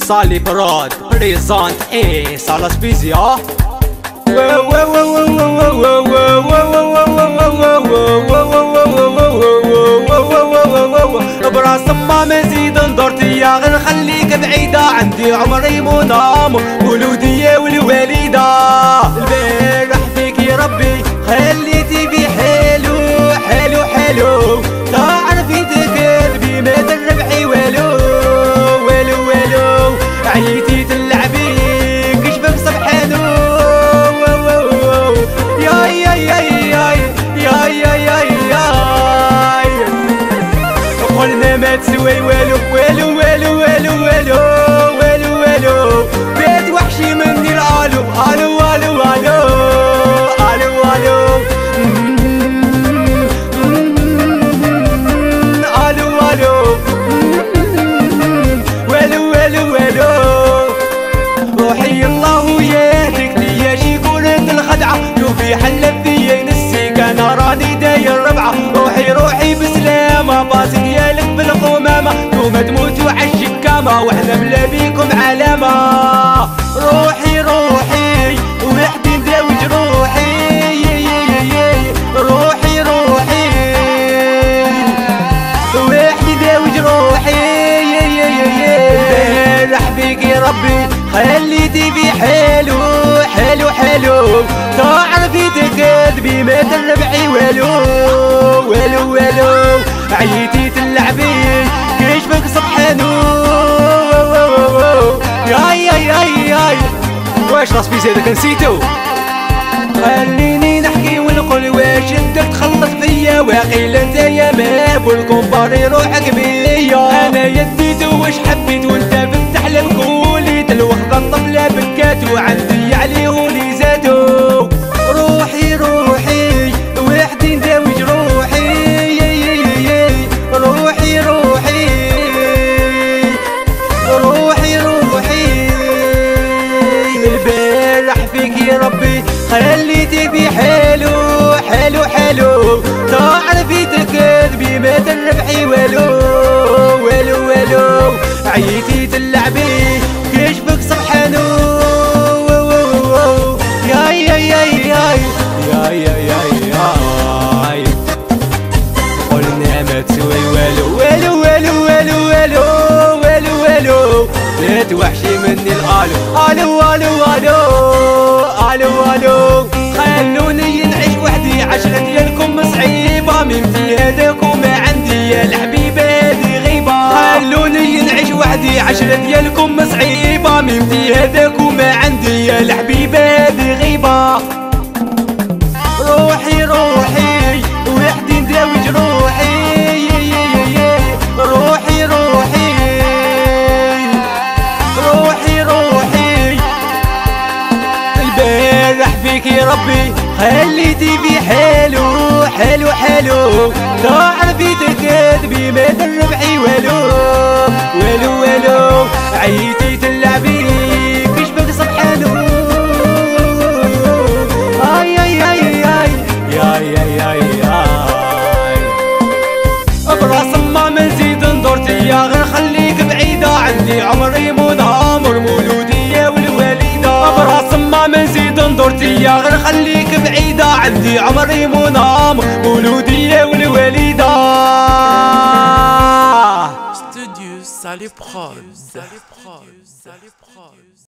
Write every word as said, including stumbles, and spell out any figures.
Salut Brod, présente Aissa la spisia. براس ما مزيد ندورتي يا غير خليك بعيدة، عندي عمري منام ولودية والوالدة. البارح فيك يا ربي خليتي بي حلو حلو حلو، تعرفي تقلبي ما تربحي والو والو والو، عيتي تلعبي كشفك سبحانو يا يا يا يا يا يا يا يا، قلنا ما تسوي والو والو والو والو والو والو والو، بيت وحشي مني الالو الو الو الو الو الو الو الو والو والو والو، روحي الله وياك ليا شي كونت الخدعة، شوفي حلت فيا نسيك انا راني داير ربعة. روحي روحي بسلامة باصي ديالك بالقمامة، نتوما تموتوا عالشكامة واحنا بلا بيكم علامة. روحي روحي وحدي نداوي جروحي، روحي روحي وحدي نداوي جروحي. البارح بيك يا ربي خليتي بي حلو حلو حلو، تعرفي تكذبي ما تربحي والو والو والو، عيتي تلعبي كشفك سبحانو يا يا يا يا. واش لا سبيسيا هذاك نسيتو؟ خليني نحكي ونقول واش انت تخلص فيا، واقيلا نتايا ما بالكومباري روحك بيا. انا يديت واش حبيت وانت فتح للكوليت، الوخضة الطفلة بكات وعندي عليه ولي زادو. روحي روحي وحدي نداوي جروحي، روحي روحي روحي روحي. البارح فيك يا ربي خليتي بي حلو حلو حلو، تعرفي تكذبي ما تربحي والو والو والو، عيتي تلعبي كشفك سبحانو يا يا يا يا يا يا يا يا، قلنا ما تسوي والو والو والو والو والو والو والو، بيت وحشي مني الالو الو الو الو الو الو. خلوني نعيش وحدي عشرة ديالكم صعيبة، ميمتي هذاك وما عندي يا الحبيبة هذي غيبة. خلوني نعيش وحدي عشرة ديالكم صعيبة، ميمتي هذاك وما عندي يا الحبيبة هذي غيبة. روحي روحي وحدي نداوي جروحي، روحي روحي روحي روحي. البارح فيك يا ربي خليتي بي حلو حلو حلو، تعرفي تكذبي ما تربحي والو والو والو، عيتي تلعبي كشفك سبحانو اي اي اي اي يا يا يا يا. براس ما مزيد ندورتي يا غير خليك بعيدة، عندي عمري منام والمولودية والوالدة. براس ما مزيد ندورتي يا غير خليك بعيدة، عندي عمري منام والمولودية والوالدة. Studio Salut Prod.